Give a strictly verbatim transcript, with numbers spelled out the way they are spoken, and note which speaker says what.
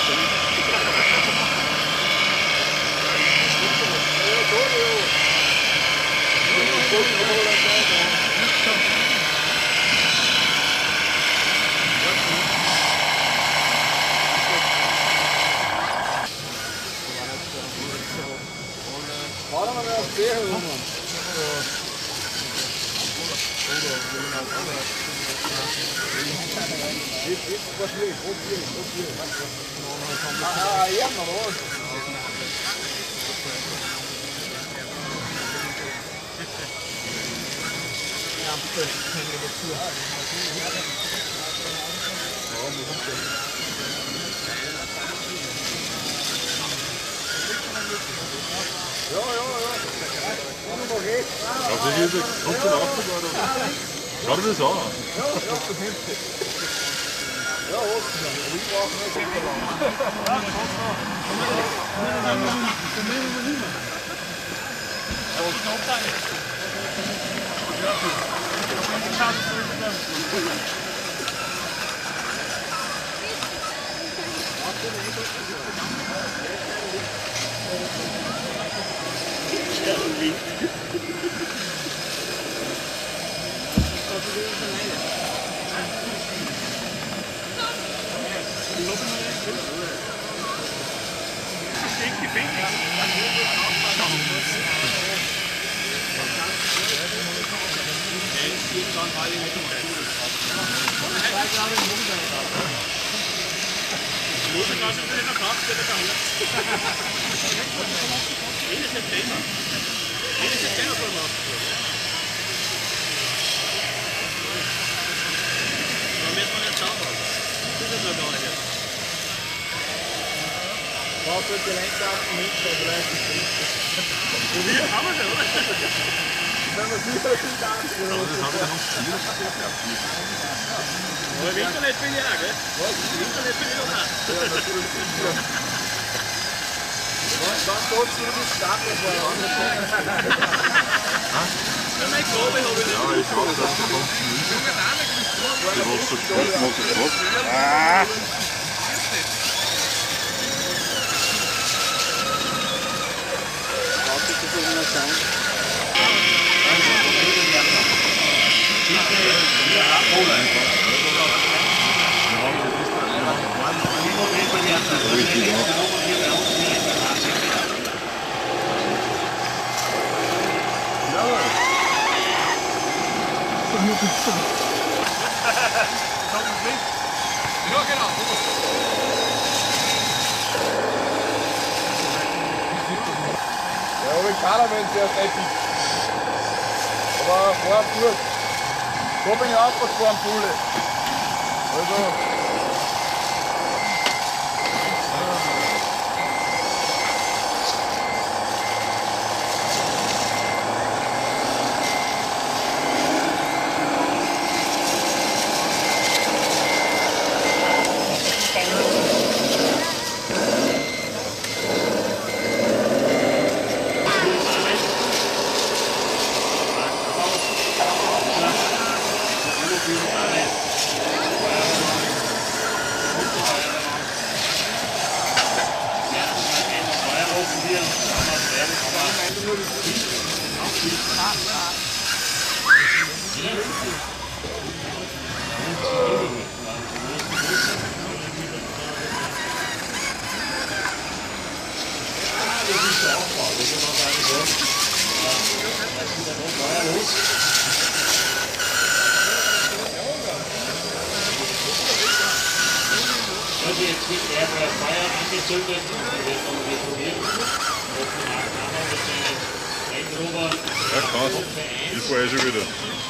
Speaker 1: Gør du det så?
Speaker 2: Hvorfor det er ikke der mindst for det er det vi har det eller hvad må du så sige der er det samme der har vi internet spil her ikke hvor internet spil der ja naturligvis hvor så står det til at starte på ja det er ikke godt det ja ikke godt det skal komme det var så godt så godt ah Ja, vi kalder med til at rigtig. Det var flot gut. Kom ind op og få en pulle. Og så Ja, krass. Die Feuer schon wieder.